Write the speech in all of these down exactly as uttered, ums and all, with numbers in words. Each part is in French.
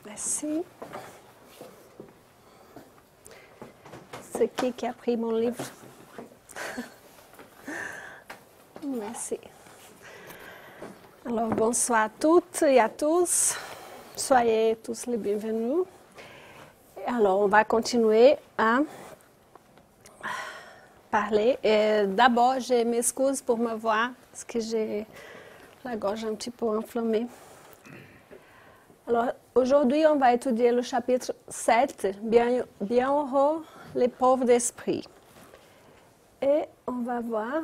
Merci. C'est qui qui a pris mon livre? Merci. Alors, bonsoir à toutes et à tous. Soyez tous les bienvenus. Alors, on va continuer à parler. Et d'abord, je m'excuse pour ma voix, parce que j'ai la gorge un petit peu enflammée. Alors, aujourd'hui, on va étudier le chapitre sept, bien, Bienheureux les pauvres d'esprit. Et on va voir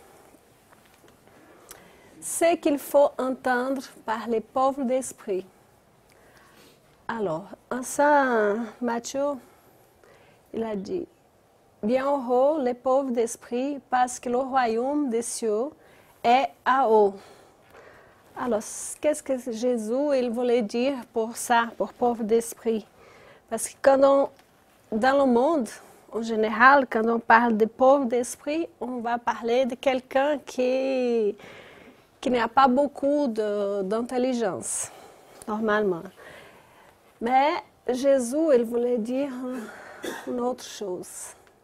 ce qu'il faut entendre par les pauvres d'esprit. Alors, en Saint Matthieu, il a dit, Bienheureux les pauvres d'esprit, parce que le royaume des cieux est à eux. Alors, qu'est-ce que Jésus il voulait dire pour ça, pour pauvres d'esprit? Parce que quand on, dans le monde, en général, quand on parle de pauvres d'esprit, on va parler de quelqu'un qui, qui n'a pas beaucoup d'intelligence, normalement. Mais Jésus, il voulait dire une autre chose.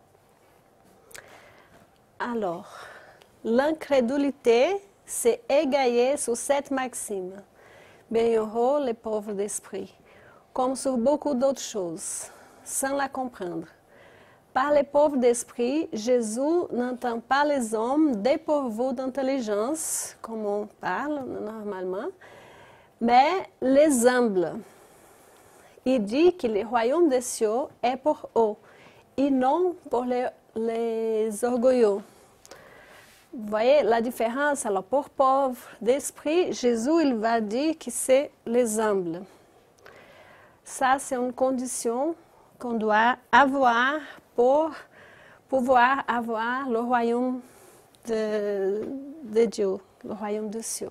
Alors, l'incrédulité s'est égaillée sur cette maxime. Bienheureux les pauvres d'esprit, comme sur beaucoup d'autres choses, sans la comprendre. Par les pauvres d'esprit, Jésus n'entend pas les hommes dépourvus d'intelligence, comme on parle normalement, mais les humbles. Il dit que le royaume des cieux est pour eux, et non pour les, les orgueilleux. Vous voyez la différence? Alors, pour pauvres d'esprit, Jésus, il va dire que c'est les humbles. Ça, c'est une condition qu'on doit avoir pour pouvoir avoir le royaume de, de Dieu, le royaume des cieux.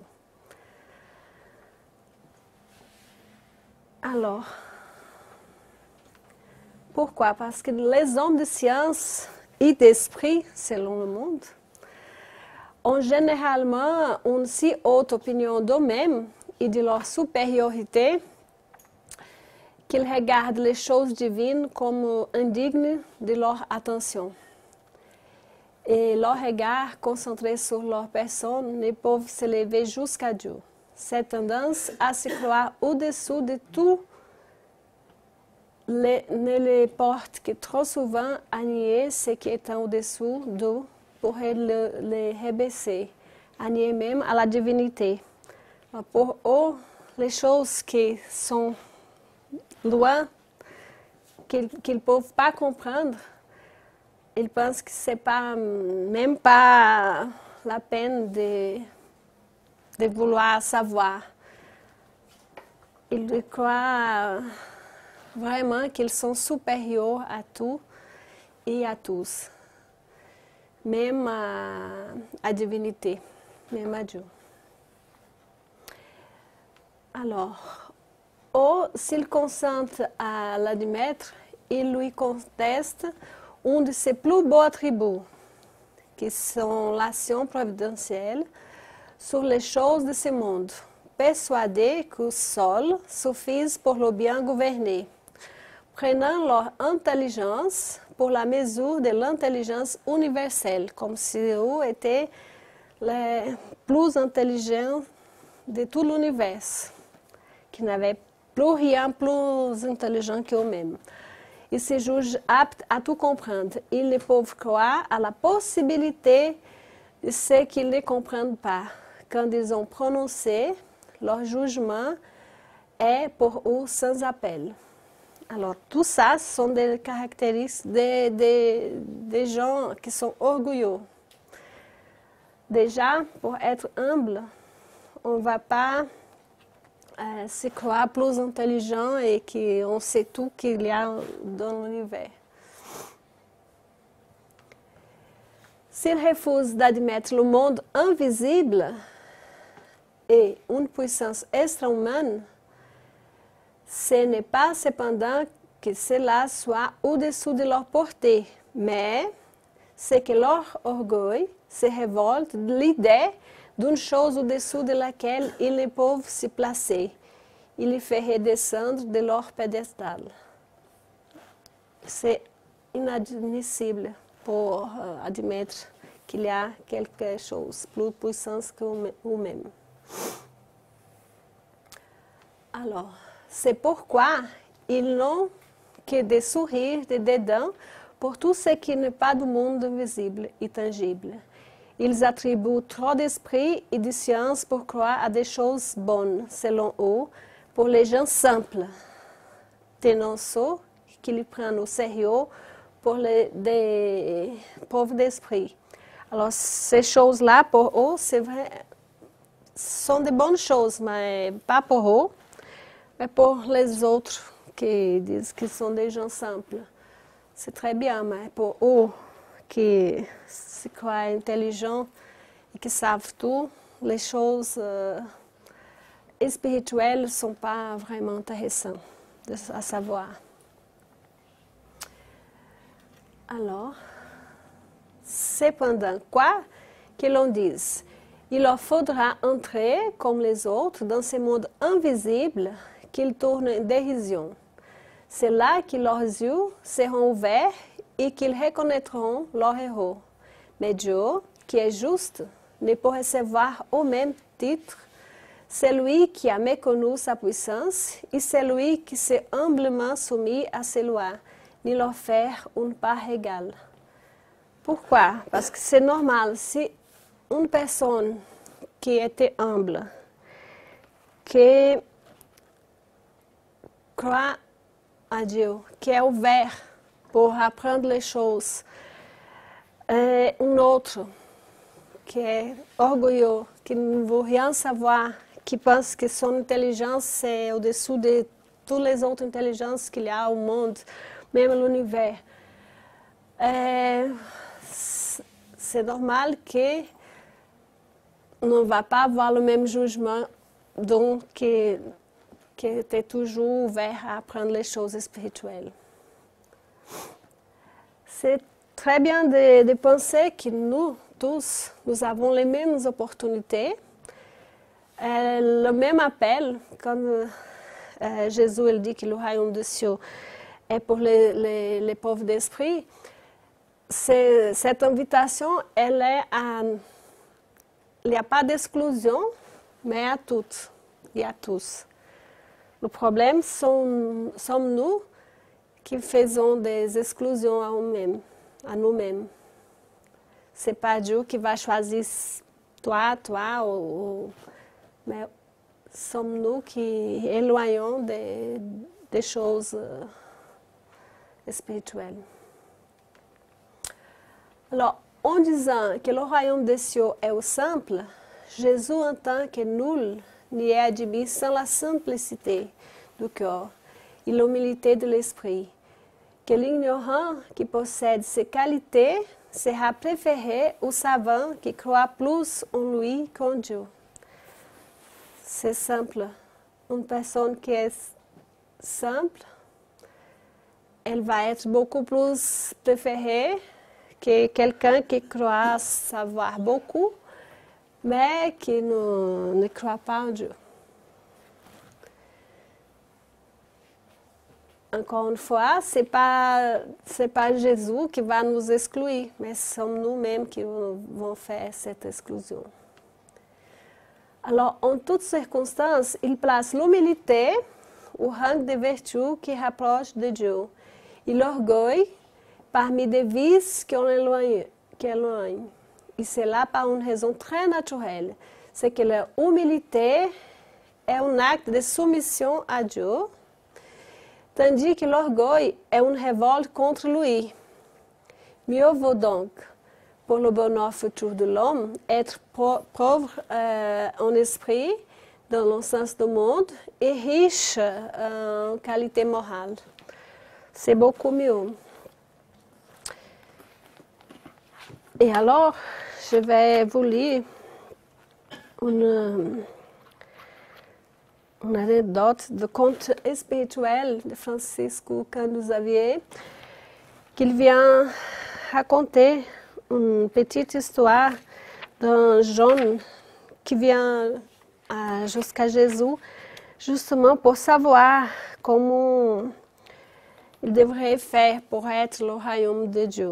Alors, pourquoi? Parce que les hommes de science et d'esprit, selon le monde, ont généralement une si haute opinion d'eux-mêmes et de leur supériorité qu'ils regardent les choses divines comme indignes de leur attention. Et leur regard concentré sur leur personne ne peuvent s'élever jusqu'à Dieu. Cette tendance à se croire au-dessous de tout les, ne les porte que trop souvent à nier ce qui est au-dessous d'eux pour le, les rabaisser, à nier même à la divinité. Pour eux, les choses qui sont loin, qu'ils ne peuvent pas comprendre, ils pensent que ce n'est pas, même pas la peine de, de vouloir savoir. Ils croient vraiment qu'ils sont supérieurs à tout et à tous. Même à la divinité, même à Dieu. Alors, ou s'il consente à l'admettre, il lui conteste un de ses plus beaux attributs, qui sont l'action providentielle sur les choses de ce monde, persuadé que seul suffisent pour le bien gouverner, prenant leur intelligence pour la mesure de l'intelligence universelle, comme si eux étaient les plus intelligents de tout l'univers, qui n'avaient plus rien plus intelligent qu'eux-mêmes. Ils se jugent aptes à tout comprendre. Ils ne peuvent croire à la possibilité de ce qu'ils ne comprennent pas. Quand ils ont prononcé, leur jugement est pour eux sans appel. Alors, tout ça, ce sont des caractéristiques des, des, des gens qui sont orgueilleux. Déjà, pour être humble, on ne va pas euh, se croire plus intelligent et qu'on sait tout qu'il y a dans l'univers. S'ils refusent d'admettre le monde invisible et une puissance extra-humaine, ce n'est pas cependant que cela soit au-dessous de leur portée, mais c'est que leur orgueil se révolte de l'idée d'une chose au-dessous de laquelle ils ne peuvent se placer il les fait redescendre de leur pédestal. C'est inadmissible pour euh, admettre qu'il y a quelque chose plus puissant que nous-mêmes. Alors, c'est pourquoi ils n'ont que des sourires, des dédains pour tout ce qui n'est pas du monde visible et tangible. Ils attribuent trop d'esprit et de science pour croire à des choses bonnes, selon eux, pour les gens simples, tenant ceux qui les prennent au sérieux pour les des pauvres d'esprit. Alors, ces choses-là, pour eux, c'est vrai, sont des bonnes choses, mais pas pour eux, mais pour les autres qui disent qu'ils sont des gens simples. C'est très bien, mais pour eux qui se croient intelligents et qui savent tout, les choses euh, spirituelles ne sont pas vraiment intéressantes à savoir. Alors, cependant, quoi que l'on dise, il leur faudra entrer, comme les autres, dans ce monde invisible qu'ils tournent en dérision. C'est là que leurs yeux seront ouverts et qu'ils reconnaîtront leur héros. Mais Dieu, qui est juste, ne peut recevoir au même titre celui qui a méconnu sa puissance et celui qui s'est humblement soumis à ses lois, ni leur faire une part égale. Pourquoi? Parce que c'est normal, si une personne qui était humble, qui croit à Dieu, qui est ouvert pour apprendre les choses, et un autre qui est orgueilleux, qui ne veut rien savoir, qui pense que son intelligence est au-dessous de toutes les autres intelligences qu'il y a au monde, même l'univers. C'est normal que on ne va pas avoir le même jugement, donc qui, qui était toujours ouvert à apprendre les choses spirituelles. C'est très bien de, de penser que nous tous, nous avons les mêmes opportunités, euh, le même appel, comme euh, Jésus il dit que le royaume des cieux est pour les, les, les pauvres d'esprit. Cette invitation, elle est à... Il n'y a pas d'exclusion, mais à toutes et à tous. Le problème, sont, sommes nous qui faisons des exclusions à nous-mêmes. À nous-mêmes. Ce n'est pas Dieu qui va choisir toi, toi, ou, ou, mais sommes nous qui éloignons des, des choses euh, spirituelles. Alors, en disant que le royaume des cieux est au simple, Jésus entend que nul n'y est admis sans la simplicité du cœur et l'humilité de l'esprit, que l'ignorant qui possède ces qualités sera préféré au savant qui croit plus en lui qu'en Dieu. C'est simple. Une personne qui est simple, elle va être beaucoup plus préférée que quelqu'un qui croit savoir beaucoup, mais qui ne, ne croit pas en Dieu. Encore une fois, ce n'est pas, c'est pas Jésus qui va nous exclure, mais sommes nous-mêmes qui vont faire cette exclusion. Alors, en toutes circonstances, il place l'humilité au rang de vertu qui rapproche de Dieu et l'orgueil parmi des vices qui en éloignent. Qui éloignent. Et c'est là par une raison très naturelle, c'est que l'humilité est un acte de soumission à Dieu, tandis que l'orgueil est une révolte contre lui. Mieux vaut donc, pour le bonheur futur de l'homme, être pauvre euh, en esprit, dans le sens du monde, et riche en qualité morale. C'est beaucoup mieux. Et alors, je vais vous lire une, une anecdote de conte spirituel de Francisco Cândido Xavier, qu'il vient raconter une petite histoire d'un jeune qui vient jusqu'à Jésus, justement pour savoir comment il devrait faire pour être le royaume de Dieu.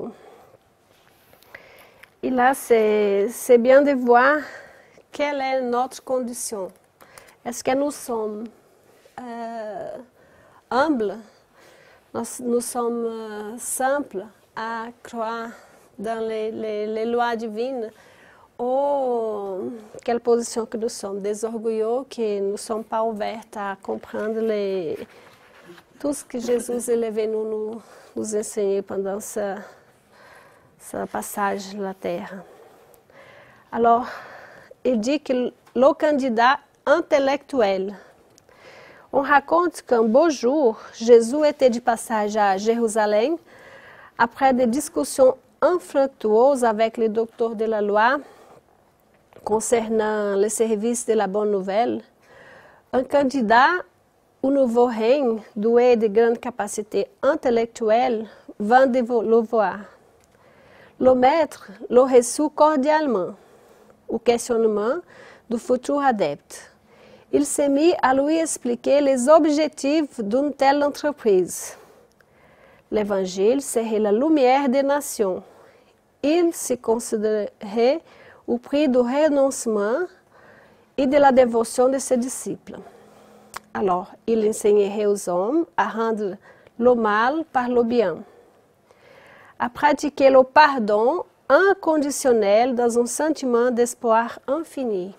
Et là, c'est bien de voir quelle est notre condition. Est-ce que nous sommes euh, humbles, nous, nous sommes euh, simples à croire dans les, les, les lois divines, ou quelle position que nous sommes, des orgueilleux qui ne sont pas ouverts à comprendre les, tout ce que Jésus est venu nous, nous enseigner pendant ce, ce passage de la terre. Alors, il dit que le candidat intellectuel, on raconte qu'un beau jour, Jésus était de passage à Jérusalem, après des discussions infructueuses avec les docteurs de la loi concernant le service de la bonne nouvelle. Un candidat au nouveau règne, doué de grandes capacités intellectuelles, vint de le voir. Le maître le reçut cordialement. Au questionnement du futur adepte, il s'est mis à lui expliquer les objectifs d'une telle entreprise. L'Évangile serait la lumière des nations. Il se considérait au prix du renoncement et de la dévotion de ses disciples. Alors, il enseignerait aux hommes à rendre le mal par le bien, à pratiquer le pardon inconditionnel dans un sentiment d'espoir infini.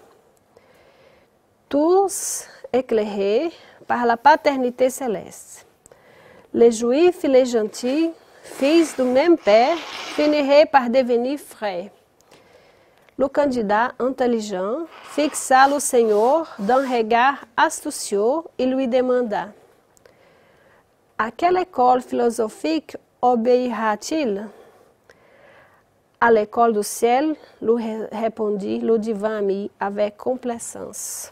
Tous éclairés par la paternité céleste. Les Juifs et les gentils, fils du même Père, finiraient par devenir frères. Le candidat intelligent fixa le Seigneur d'un regard astucieux et lui demanda: à quelle école philosophique obéira-t-il? À l'école du ciel, lui répondit le divin ami avec complaisance.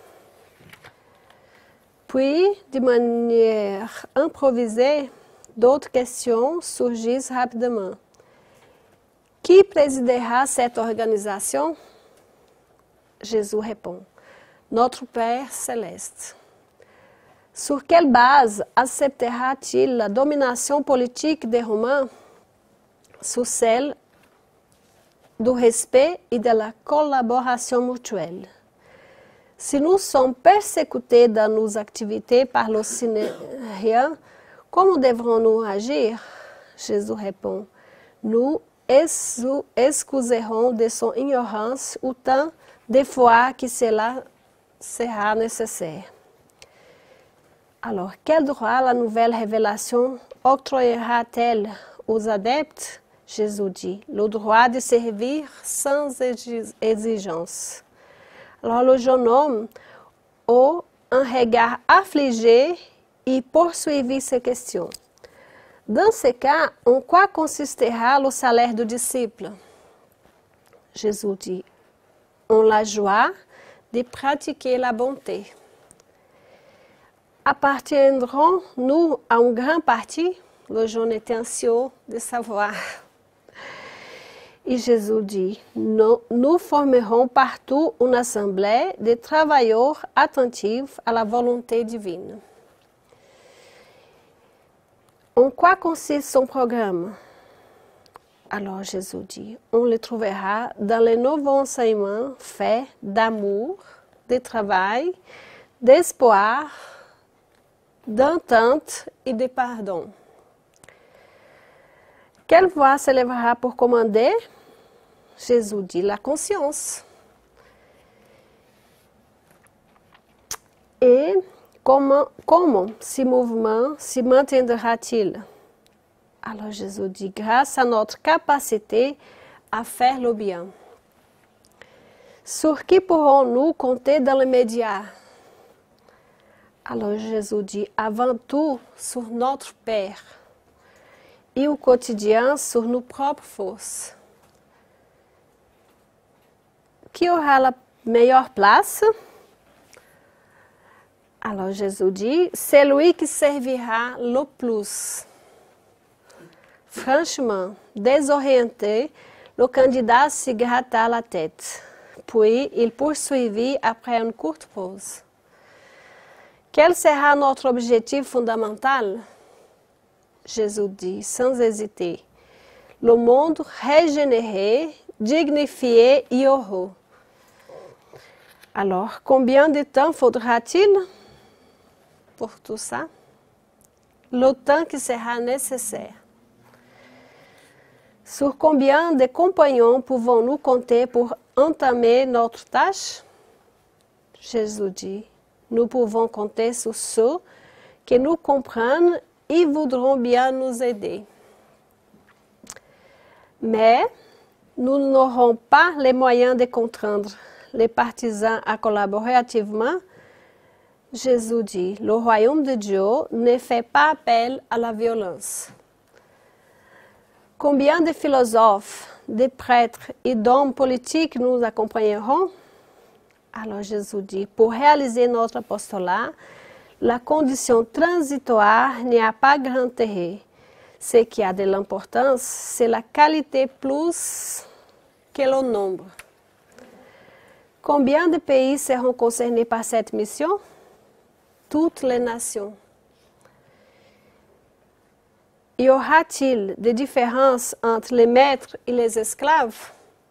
Puis, de manière improvisée, d'autres questions surgissent rapidement. Qui présidera cette organisation? Jésus répond: notre Père céleste. Sur quelle base acceptera-t-il la domination politique des Romains? Sur celle du respect et de la collaboration mutuelle. Si nous sommes persécutés dans nos activités par le Syriens, comment devrons-nous agir? Jésus répond: nous excuserons de son ignorance autant de fois que cela sera nécessaire. Alors, quel droit la nouvelle révélation octroyera-t-elle aux adeptes? Jésus dit: le droit de servir sans exigence. Alors le jeune homme eut un regard affligé et poursuivit ses questions. Dans ce cas, en quoi consistera le salaire du disciple? Jésus dit: en la joie de pratiquer la bonté. Appartiendrons-nous à un grand parti? Le jeune était anxieux de savoir. Et Jésus dit: nous, nous formerons partout une assemblée de travailleurs attentifs à la volonté divine. En quoi consiste son programme? Alors Jésus dit: on le trouvera dans les nouveaux enseignements faits d'amour, de travail, d'espoir, d'entente et de pardon. Quelle voix s'élèvera pour commander? Jésus dit: la conscience. Et comment, comment ce mouvement se maintiendra-t-il? Alors Jésus dit: grâce à notre capacité à faire le bien. Sur qui pourrons-nous compter dans les médias? Alors Jésus dit: avant tout sur notre Père. Et au quotidien sur nos propres forces. Qui aura la meilleure place? Alors Jésus dit: celui qui servira le plus. Franchement, désorienté, le candidat se gratta la tête. Puis il poursuivit après une courte pause: Quel sera notre objectif fondamental? Jésus dit sans hésiter, le monde régénéré, dignifié et heureux. Alors, combien de temps faudra-t-il pour tout ça? Le temps qui sera nécessaire. Sur combien de compagnons pouvons-nous compter pour entamer notre tâche? Jésus dit, nous pouvons compter sur ceux qui nous comprennent et voudront bien nous aider. Mais nous n'aurons pas les moyens de contraindre les partisans à collaborer activement. Jésus dit, le royaume de Dieu ne fait pas appel à la violence. Combien de philosophes, de prêtres et d'hommes politiques nous accompagneront? Alors Jésus dit, pour réaliser notre apostolat, la condition transitoire n'y a pas grand intérêt. Ce qui a de l'importance, c'est la qualité plus que le nombre. Combien de pays seront concernés par cette mission? Toutes les nations. Y aura-t-il des différences entre les maîtres et les esclaves?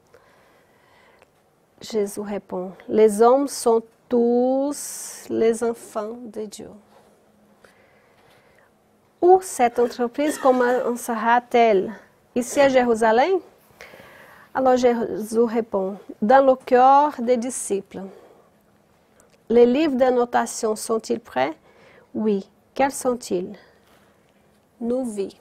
Jésus répond, les hommes sont tous les enfants de Dieu. Où cette entreprise commencera-t-elle? Ici à Jérusalem? Alors Jésus répond, dans le cœur des disciples. Les livres d'annotation sont-ils prêts? Oui. Quels sont-ils? Nos vies.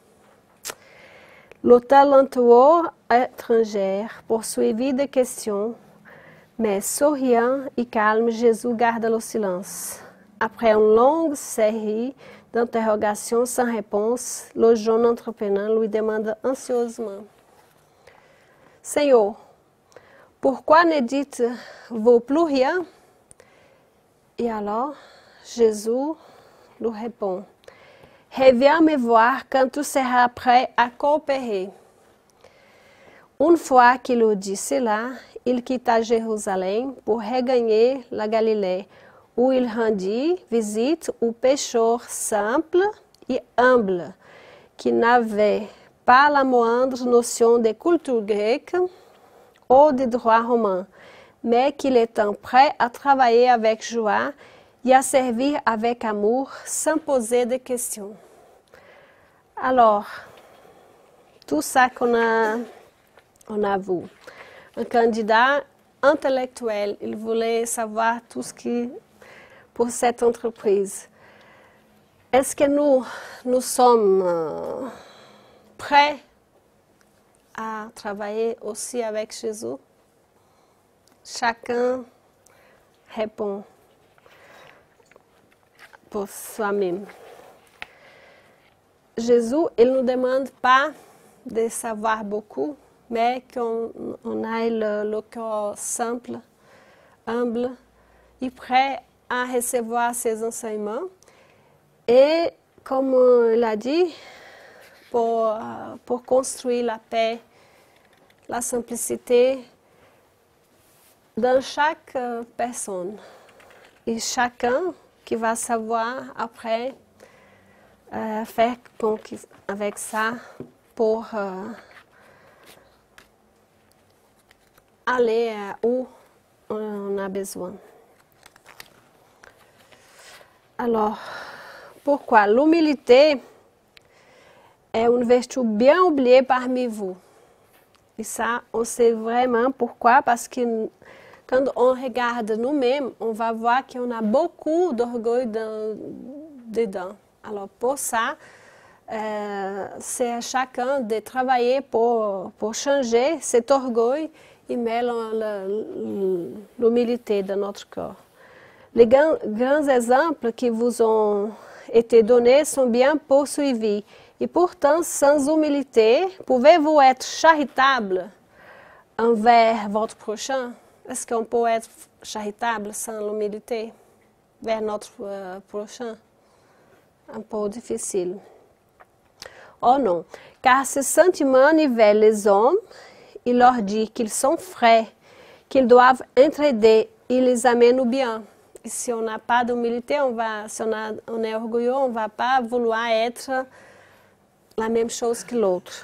Le talentueux étranger poursuivit des questions, mais souriant et calme, Jésus garda le silence. Après une longue série d'interrogations sans réponse, le jeune entrepreneur lui demanda anxieusement, « Seigneur, pourquoi ne dites-vous plus rien? » Et alors, Jésus lui répond, « Reviens me voir quand tu seras prêt à coopérer. » Une fois qu'il eut dit cela, il quitta Jérusalem pour regagner la Galilée, où il rendit visite aux pécheurs simples et humbles, qui n'avaient pas la moindre notion de culture grecque ou de droit romain, mais qu'il était prêt à travailler avec joie et à servir avec amour sans poser de questions. Alors, tout ça qu'on a, on a vu. Un candidat intellectuel, il voulait savoir tout ce qui pour cette entreprise. Est-ce que nous, nous sommes euh, prêts à travailler aussi avec Jésus? Chacun répond pour soi-même. Jésus, il ne nous demande pas de savoir beaucoup, mais qu'on on ait le, le cœur simple, humble et prêt à recevoir ses enseignements. Et comme il a dit, pour, pour construire la paix, la simplicité dans chaque personne. Et chacun qui va savoir après euh, faire avec ça pour euh, aller où on a besoin. Alors, pourquoi? L'humilité est une vertu bien oubliée parmi vous. Et ça, on sait vraiment pourquoi, parce que quand on regarde nous-mêmes, on va voir qu'on a beaucoup d'orgueil dedans. Alors pour ça, euh, c'est à chacun de travailler pour, pour changer cet orgueil et mettre l'humilité dans notre corps. Les grands, grands exemples qui vous ont été donnés sont bien poursuivis. Et pourtant, sans humilité, pouvez-vous être charitable envers votre prochain? Est-ce qu'on peut être charitable sans l'humilité vers notre euh, prochain? Un peu difficile. Oh non, car ce sentiment nivelle les hommes, il leur dit qu'ils sont frais, qu'ils doivent entraider et les amène au bien. Et si on n'a pas d'humilité, on va, si on, a, on est orgueilleux, on ne va pas vouloir être la même chose que l'autre.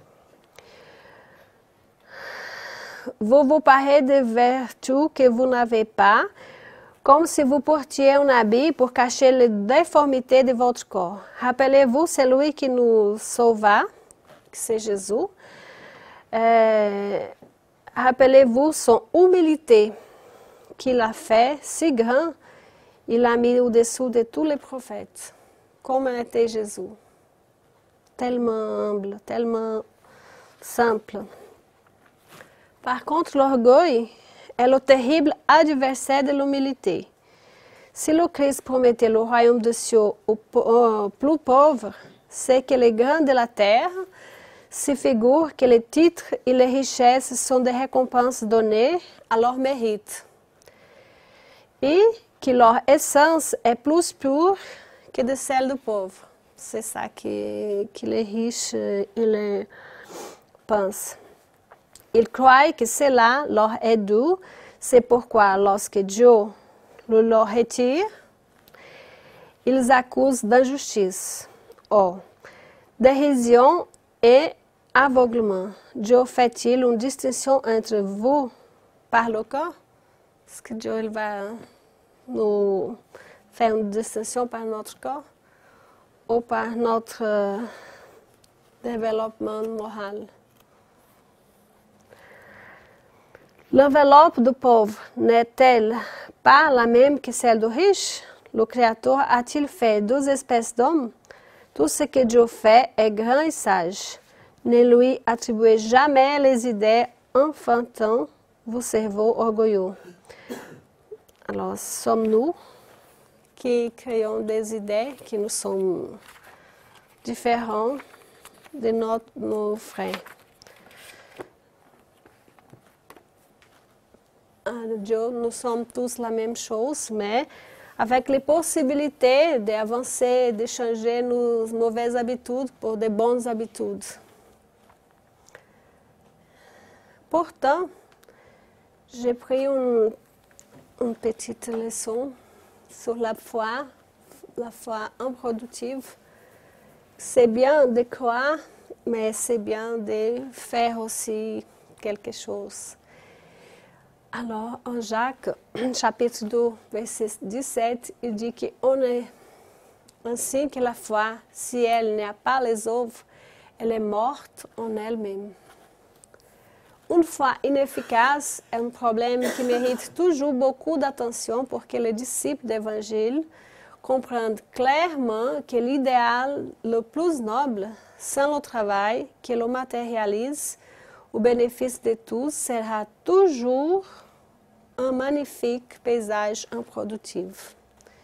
Vous vous parlez de vertus que vous n'avez pas, comme si vous portiez un habit pour cacher les déformités de votre corps. Rappelez-vous celui qui nous sauva, que c'est Jésus. Euh, Rappelez-vous son humilité qu'il a fait si grand, il l'a mis au-dessous de tous les prophètes. Comme était Jésus. Tellement humble, tellement simple. Par contre, l'orgueil est le terrible adversaire de l'humilité. Si le Christ promettait le royaume des cieux aux plus pauvres, c'est que les grands de la terre se figurent que les titres et les richesses sont des récompenses données à leur mérite et que leur essence est plus pure que de celle du pauvre. C'est ça que, que les riches ils pensent. Ils croient que cela leur est dû, c'est pourquoi lorsque Dieu le leur retire, ils accusent d'injustice. Or, dérision et aveuglement. Dieu fait-il une distinction entre vous par le corps? Est-ce que Dieu il va nous faire une distinction par notre corps ou par notre euh, développement moral? L'enveloppe du pauvre n'est-elle pas la même que celle du riche? Le Créateur a-t-il fait deux espèces d'hommes? Tout ce que Dieu fait est grand et sage. Ne lui attribuez jamais les idées enfantines, vos cerveaux orgueilleux. Alors, sommes-nous qui créons des idées qui nous sont différentes de notre, nos frères? Dieu, nous sommes tous la même chose, mais avec les possibilités d'avancer, de changer nos mauvaises habitudes pour de bonnes habitudes. Pourtant, j'ai pris une, une petite leçon sur la foi, la foi improductive. C'est bien de croire, mais c'est bien de faire aussi quelque chose. Alors, en Jacques, chapitre deux, verset dix-sept, il dit qu'on est ainsi que la foi, si elle n'a pas les œuvres, elle est morte en elle-même. Une foi inefficace est un problème qui mérite toujours beaucoup d'attention pour que les disciples d'Évangile comprennent clairement que l'idéal le plus noble, sans le travail qui le matérialise, au bénéfice de tous, sera toujours un magnifique paysage improductif.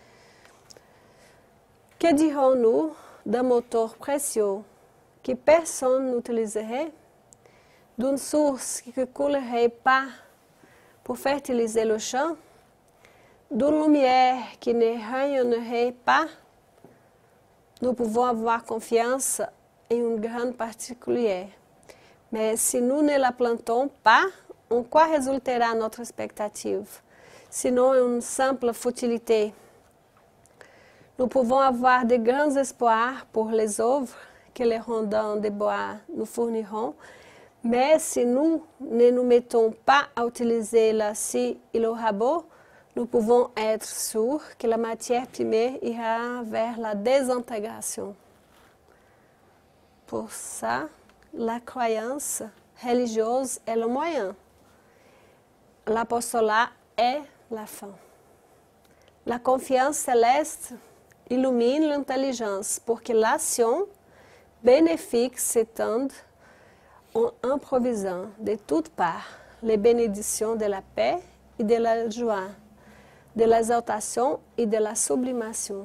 Que dirons-nous d'un moteur précieux que personne n'utiliserait, d'une source qui ne coulerait pas pour fertiliser le champ, d'une lumière qui ne rayonnerait pas? Nous pouvons avoir confiance en une grande particulière. Mais si nous ne la plantons pas, en quoi résultera notre expectative? Sinon une simple futilité. Nous pouvons avoir de grands espoirs pour les œuvres que les rondins de bois nous fourniront, mais si nous ne nous mettons pas à utiliser la scie et le rabot, nous pouvons être sûrs que la matière première ira vers la désintégration. Pour ça, la croyance religieuse est le moyen. L'apostolat est la fin. La confiance céleste illumine l'intelligence pour que l'action bénéfique s'étende en improvisant de toutes parts les bénédictions de la paix et de la joie, de l'exaltation et de la sublimation.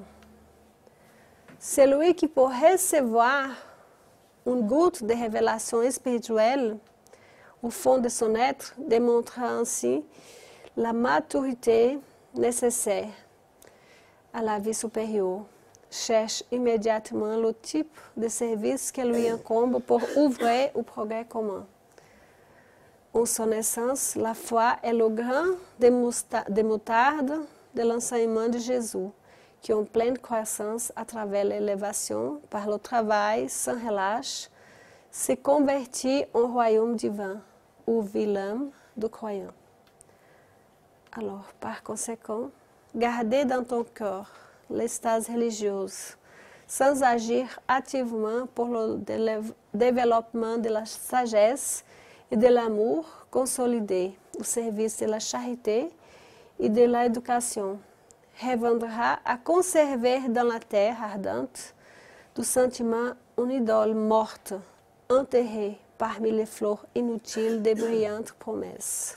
Celui qui peut recevoir une goutte de révélation spirituelle au fond de son être démontre ainsi la maturité nécessaire à la vie supérieure. Cherche immédiatement le type de service qui lui incombe pour ouvrir au progrès commun. En son essence, la foi est le grain de moutarde de l'enseignement de Jésus, qui ont pleine croissance à travers l'élévation, par le travail sans relâche, se convertit en royaume divin, où vit l'âme du croyant. Alors, par conséquent, garder dans ton cœur l'extase religieuse, sans agir activement pour le développement de la sagesse et de l'amour consolidé au service de la charité et de l'éducation, reviendra à conserver dans la terre ardente du sentiment une idole morte, enterrée parmi les fleurs inutiles des brillantes promesses.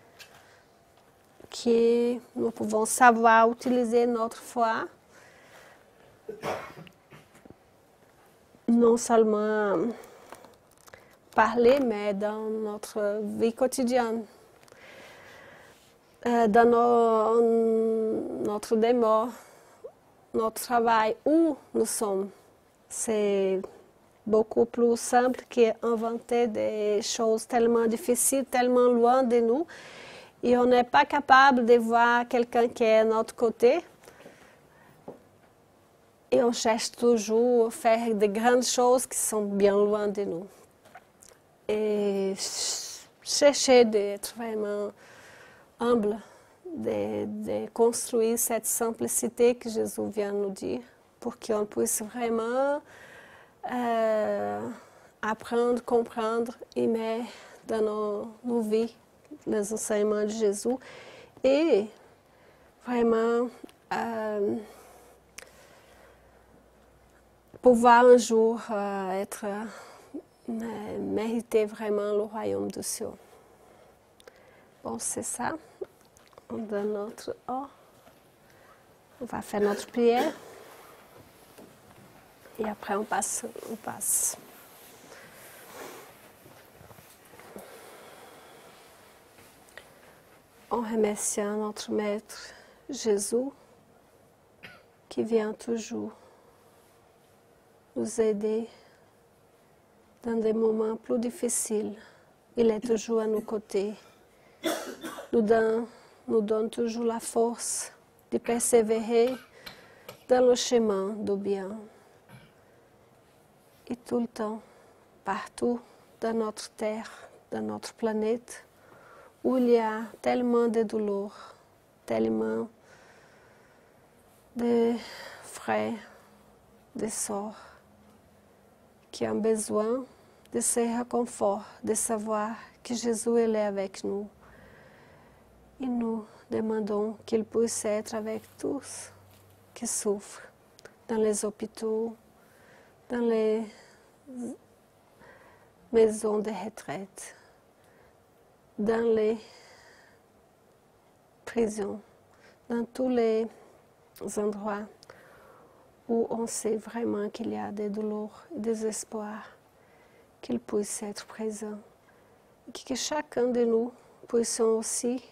Que nous pouvons savoir utiliser notre foi non seulement parler, mais dans notre vie quotidienne, euh, dans nos, notre démon, notre travail, où nous sommes. C'est beaucoup plus simple qu'inventer des choses tellement difficiles, tellement loin de nous. Et on n'est pas capable de voir quelqu'un qui est à notre côté. Et on cherche toujours à faire de grandes choses qui sont bien loin de nous. Et chercher d'être vraiment humble, de, de construire cette simplicité que Jésus vient nous dire, pour qu'on puisse vraiment euh, apprendre, comprendre, aimer dans nos, nos vies les enseignements de Jésus et vraiment euh, pouvoir un jour euh, être euh, mériter vraiment le royaume des cieux. Bon, c'est ça. On donne notre oh. On va faire notre prière et après on passe, on passe. En remerciant notre Maître Jésus qui vient toujours nous aider dans des moments plus difficiles. Il est toujours à nos côtés. Nous donne, nous donne toujours la force de persévérer dans le chemin du bien. Et tout le temps, partout dans notre terre, dans notre planète, où il y a tellement de douleurs, tellement de frères, de sœurs, qui ont besoin de ce réconfort, de savoir que Jésus est là avec nous. Et nous demandons qu'il puisse être avec tous qui souffrent, dans les hôpitaux, dans les maisons de retraite, dans les prisons, dans tous les endroits où on sait vraiment qu'il y a des douleurs et des espoirs, qu'il puisse être présent. Et que chacun de nous puissions aussi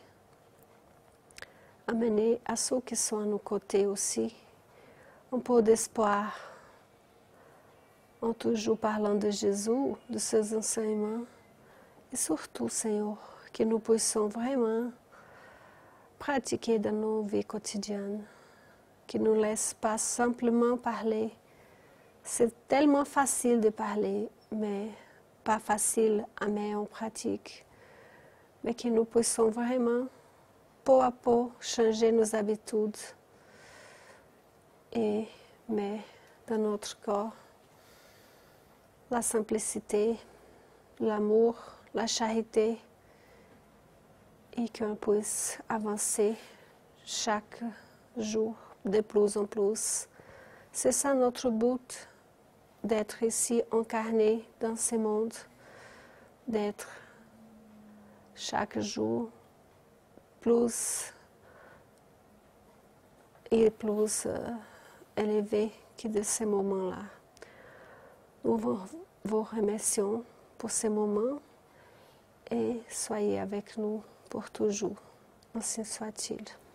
amener à ceux qui sont à nos côtés aussi un peu d'espoir, en toujours parlant de Jésus, de ses enseignements, et surtout, Seigneur, que nous puissions vraiment pratiquer dans nos vies quotidiennes, qui ne nous laisse pas simplement parler. C'est tellement facile de parler, mais pas facile à mettre en pratique. Mais que nous puissions vraiment, peu à peu, changer nos habitudes et mettre dans notre corps la simplicité, l'amour, la charité, et qu'on puisse avancer chaque jour de plus en plus. C'est ça notre but, d'être ici incarné dans ce monde, d'être chaque jour plus et plus euh, élevé que de ces moments-là. Nous vous, vous remercions pour ces moments et soyez avec nous pour toujours. Ainsi soit-il.